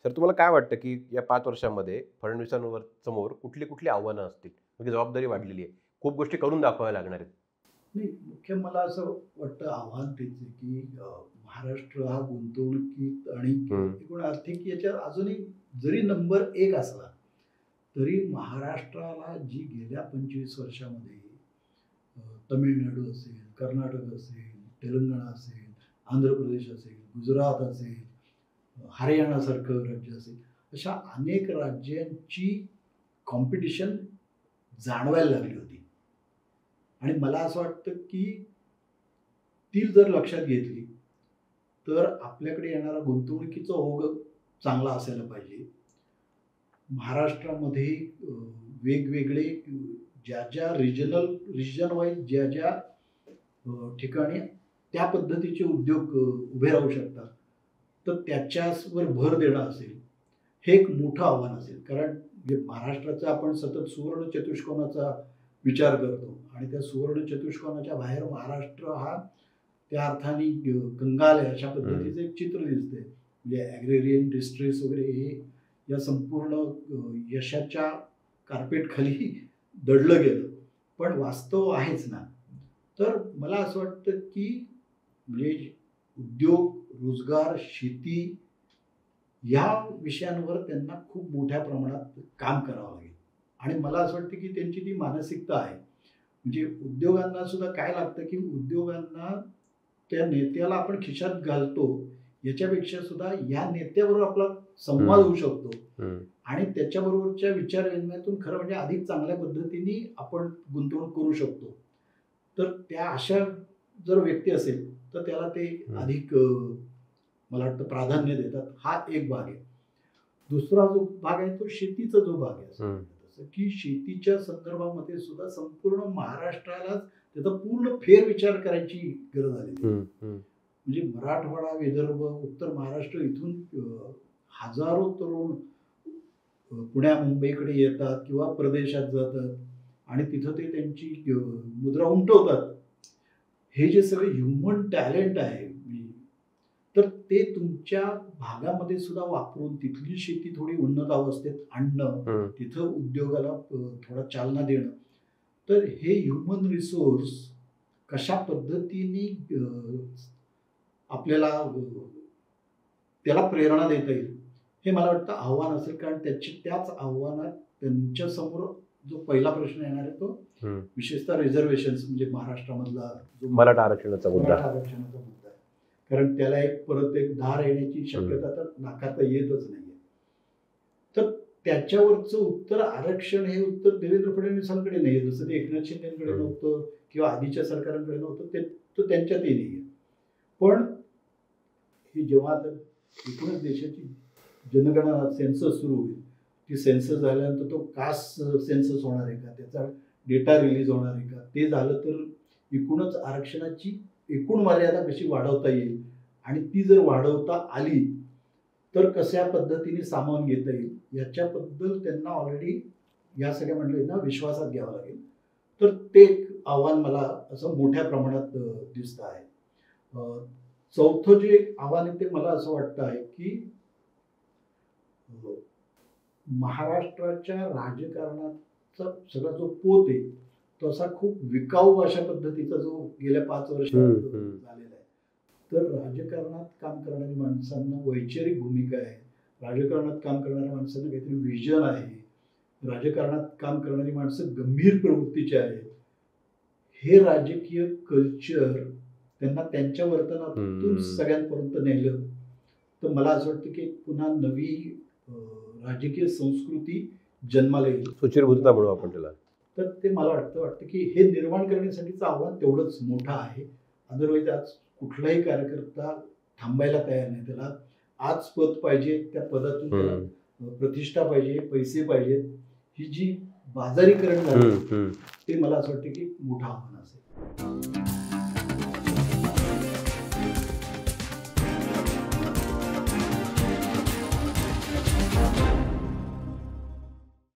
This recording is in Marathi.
सर तुम्हाला काय वाटतं, की या 5 वर्षांमध्ये फडणवीसांवर समोर कुठली आव्हानं असतील? म्हणजे जबाबदारी वाढलेली आहे. खूप गोष्टी करून दाखवाव्या लागणार आहेत. नाही, मुख्य मला असं वाटतं आव्हान तेच आहे, की महाराष्ट्र हा गुंतवणुकीत आणि हं, एकूण आर्थिक याच्यात अजूनही जरी नंबर 1 असला, तरी महाराष्ट्राला जी गेल्या 25 वर्षामध्ये अ, तामिळनाडू असेल, कर्नाटक असेल, तेलंगणा असेल, आंध्र प्रदेश असेल, गुजरात असेल, हरियाणासारखं राज्य असेल, अशा अनेक राज्यांची कॉम्पिटिशन जाणवायला लागली होती. आणि मला असं वाटतं, की ती जर लक्षात घेतली, तर आपल्याकडे येणारा गुंतवणुकीचा ओघ चांगला असायला पाहिजे. महाराष्ट्रामध्ये वेगवेगळे ज्या रिजन वाईज ज्या ठिकाणी त्या पद्धतीचे उद्योग उभे राहू शकतात, तर त्याच्यावर भर देणं असेल, हे एक मोठं आव्हान असेल. कारण जे महाराष्ट्राचा आपण सतत सुवर्ण चतुष्कोनाचा विचार करतो आणि त्या सुवर्ण चतुष्कोनाच्या बाहेर महाराष्ट्र हा त्या अर्थाने कंगाल आहे अशा हं. पद्धतीचं एक चित्र दिसतंय. म्हणजे ॲग्रेरियन डिस्ट्रेस वगैरे हे या संपूर्ण यशाच्या कार्पेटखाली दडलं गेलं. पण वास्तव आहेच ना. तर मला असं वाटतं, की म्हणजे उद्योग, रोजगार, शेती या विषयांवर त्यांना खूप मोठ्या प्रमाणात काम करावं लागेल. आणि मला असं वाटतं, की त्यांची ती मानसिकता आहे. म्हणजे उद्योगांना सुद्धा काय लागतं, की उद्योगांना त्या नेत्याला आपण खिशात घालतो, याच्यापेक्षा सुद्धा या नेत्याबरोबर आपला संवाद हं, होऊ शकतो हं. आणि त्याच्याबरोबरच्या विचारविनिमयातून खरं म्हणजे अधिक चांगल्या पद्धतीने आपण गुंतवणूक करू शकतो. तर त्या अशा जर व्यक्ती असेल, तर त्याला ते हं. अधिक मला वाटतं प्राधान्य देतात. हा एक भाग आहे. दुसरा जो भाग आहे तो शेतीचा जो भाग आहे असं हं. म्हटलं तसं, की शेतीच्या संदर्भामध्ये सुद्धा संपूर्ण महाराष्ट्रालाच त्याचा पूर्ण फेरविचार करायची गरज आलेली आहे. हं, हं. म्हणजे मराठवाडा, विदर्भ, उत्तर महाराष्ट्र इथून हजारो तरुण पुण्या मुंबईकडे येतात किंवा प्रदेशात जातात आणि तिथं ते त्यांची मुद्रा उमटवतात. हे जे सगळे ह्युमन टॅलेंट आहे, तर ते तुमच्या भागामध्ये सुद्धा वापरून तिथली शेती थोडी उन्नत अवस्थेत आणणं, हं. तिथं उद्योगाला थोडा चालना देणं. तर हे ह्युमन रिसोर्स कशा पद्धतीने आपल्याला त्याला प्रेरणा देता येईल, हे मला वाटतं आव्हान असेल. कारण त्याच आव्हानात त्यांच्यासमोर जो पहिला प्रश्न येणार आहे तो हं. विशेषतः रिझर्व्हेशन्स म्हणजे महाराष्ट्रामधला जो मराठा आरक्षणाचा मुद्दा. मराठा आरक्षणाचा मुद्दा आहे. कारण त्याला परत एक धार येण्याची शक्यता तर नाकारता येतच नाहीये. तर त्याच्यावरचं उत्तर आरक्षण हे उत्तर देवेंद्र फडणवीसांकडे नाहीये. जसं ते एकनाथ शिंदेकडे हं. नव्हतं किंवा आधीच्या सरकारांकडे नव्हतं, ते तर त्यांच्यातही नाहीये. पण ही जेव्हा आता एकूणच देशाची जनगणना सेन्सस सुरू होईल, ती सेन्सस झाल्यानंतर तो कास्ट सेन्सस होणार आहे का? त्याचा डेटा रिलीज होणार आहे का? ते झालं तर एकूणच आरक्षणाची एकूण मर्यादा कशी वाढवता येईल आणि ती जर वाढवता आली, तर कशा पद्धतीने सामावून घेता येईल याच्याबद्दल त्यांना ऑलरेडी या सगळ्या मंडळींना विश्वासात घ्यावं लागेल. तर ते एक आव्हान मला असं मोठ्या प्रमाणात दिसतं आहे. अ, चौथं जे आव्हान आहे ते मला असं वाटतं आहे, की महाराष्ट्राच्या राजकारणाचा सगळा जो पोत आहे, तो असा खूप विकाऊ अशा पद्धतीचा जो गेल्या 5 वर्षात हं, हं. झालेला आहे. तर राजकारणात काम करणाऱ्या माणसांना वैचारिक भूमिका आहे. राजकारणात काम करणाऱ्या माणसांना काहीतरी व्हिजन आहे. राजकारणात काम करणारी माणसं गंभीर प्रवृत्तीची आहेत. हे राजकीय कल्चर त्यांना त्यांच्या वर्तनातून हं. सगळ्यांपर्यंत नेलं, तर मला असं वाटतं की पुन्हा नवी अ, राजकीय संस्कृती जन्माला येईल. सुचिरभूतता म्हणू आपण त्याला. तर ते मला वाटतं की हे निर्माण करण्यासाठीचं आव्हान तेवढंच मोठं आहे. अदरवाईज आज कुठलाही कार्यकर्ता थांबायला तयार नाही. त्याला आज पद पाहिजे, त्या पदातून त्याला हं. प्रतिष्ठा पाहिजे, पैसे पाहिजेत. ही जी बाजारीकरण हं, झालं, हं. ते मला असं वाटतं की मोठं आव्हान असेल.